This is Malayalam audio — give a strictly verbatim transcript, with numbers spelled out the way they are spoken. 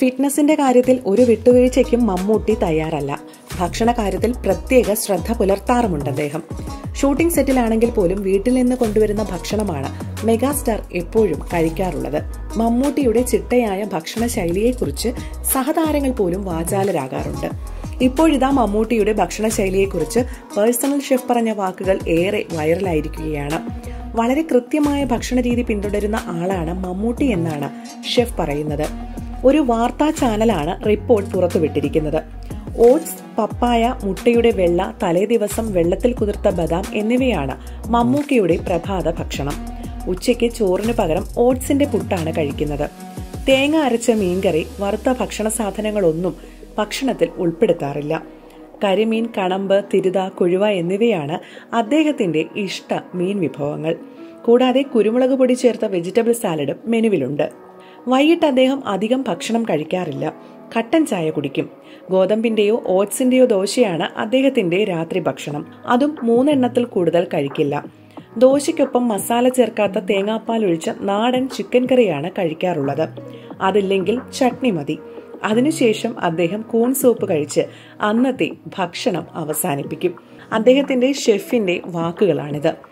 ഫിറ്റ്നസിന്റെ കാര്യത്തിൽ ഒരു വിട്ടുവീഴ്ചയ്ക്കും മമ്മൂട്ടി തയ്യാറല്ല. ഭക്ഷണ കാര്യത്തിൽ പ്രത്യേക ശ്രദ്ധ പുലർത്താറുമുണ്ട് അദ്ദേഹം. ഷൂട്ടിംഗ് സെറ്റിലാണെങ്കിൽ പോലും വീട്ടിൽ നിന്ന് കൊണ്ടുവരുന്ന ഭക്ഷണമാണ് മെഗാസ്റ്റാർ എപ്പോഴും കഴിക്കാറുള്ളത്. മമ്മൂട്ടിയുടെ ചിട്ടയായ ഭക്ഷണ ശൈലിയെക്കുറിച്ച് സഹതാരങ്ങൾ പോലും വാചാലരാകാറുണ്ട്. ഇപ്പോഴിതാ മമ്മൂട്ടിയുടെ ഭക്ഷണ ശൈലിയെക്കുറിച്ച് പേഴ്സണൽ ഷെഫ് പറഞ്ഞ വാക്കുകൾ ഏറെ വൈറലായിരിക്കുകയാണ്. വളരെ കൃത്യമായ ഭക്ഷണ രീതി പിന്തുടരുന്ന ആളാണ് മമ്മൂട്ടി എന്നാണ് ഷെഫ് പറയുന്നത്. ഒരു വാർത്താ ചാനലാണ് റിപ്പോർട്ട് പുറത്തുവിട്ടിരിക്കുന്നത്. ഓട്സ്, പപ്പായ, മുട്ടയുടെ വെള്ള, തലേ ദിവസം വെള്ളത്തിൽ കുതിർത്ത ബദാം എന്നിവയാണ് മമ്മൂട്ടിയുടെ പ്രഭാത ഭക്ഷണം. ഉച്ചയ്ക്ക് ചോറിന് പകരം ഓട്സിന്റെ പുട്ടാണ് കഴിക്കുന്നത്. തേങ്ങ അരച്ച മീൻകറി, വറുത്ത ഭക്ഷണ സാധനങ്ങളൊന്നും ഭക്ഷണത്തിൽ ഉൾപ്പെടുത്താറില്ല. കരിമീൻ, കണമ്പ്, തിരുത, കുഴുവ എന്നിവയാണ് അദ്ദേഹത്തിന്റെ ഇഷ്ട മീൻ വിഭവങ്ങൾ. കൂടാതെ കുരുമുളക് പൊടി ചേർത്ത വെജിറ്റബിൾ സാലഡും മെനുവിലുണ്ട്. വൈകിട്ട് അദ്ദേഹം അധികം ഭക്ഷണം കഴിക്കാറില്ല. കട്ടൻ ചായ കുടിക്കും. ഗോതമ്പിന്റെയോ ഓട്സിന്റെയോ ദോശയാണ് അദ്ദേഹത്തിന്റെ രാത്രി ഭക്ഷണം. അതും മൂന്നെണ്ണത്തിൽ കൂടുതൽ കഴിക്കില്ല. ദോശയ്ക്കൊപ്പം മസാല ചേർക്കാത്ത തേങ്ങാപ്പാൽ ഒഴിച്ച നാടൻ ചിക്കൻ കറിയാണ് കഴിക്കാറുള്ളത്. അതില്ലെങ്കിൽ ചട്നി മതി. അതിനുശേഷം അദ്ദേഹം കൂൺ സൂപ്പ് കഴിച്ച് അന്നത്തെ ഭക്ഷണം അവസാനിപ്പിക്കും. അദ്ദേഹത്തിന്റെ ഷെഫിന്റെ വാക്കുകളാണിത്.